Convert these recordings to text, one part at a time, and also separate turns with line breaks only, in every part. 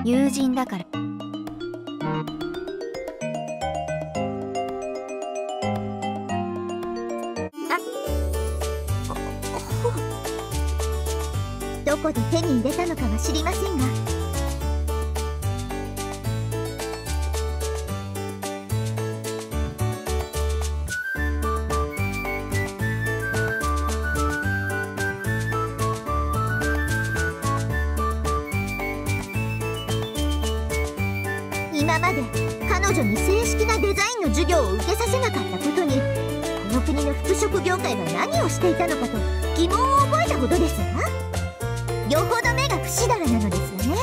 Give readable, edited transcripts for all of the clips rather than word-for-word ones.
友人だから。
どこで手に入れたのかは知りませんが、今まで彼女に正式なデザインの授業を受けさせなかったことに、この国の服飾業界は何をしていたのかと疑問を覚えたほどですわ。よほど目が不死だらなのですわね。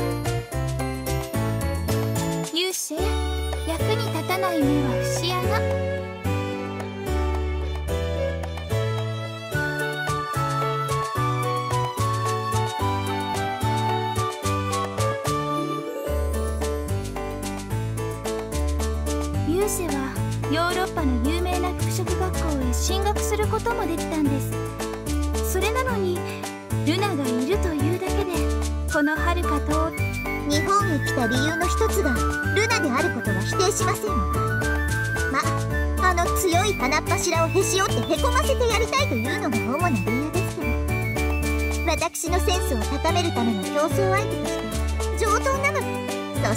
勇者、役に立たない目は節穴。勇者はヨーロッパの有名な服飾学校へ進学することもできたんです。それなのにルナがいるというだけでこの遥か遠い
日本へ来た理由の一つがルナであることは否定しませんわ。あの強い鼻っ柱をへし折ってへこませてやりたいというのが主な理由ですけど、私のセンスを高めるための競争相手として上等なのです。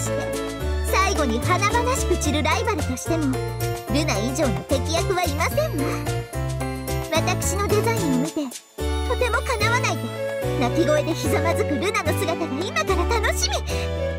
そして最後に華々しく散るライバルとしてもルナ以上の敵役はいませんわ。私のデザインを見てとてもかなわないと泣き声でひざまずくルナの姿が今から楽しみ。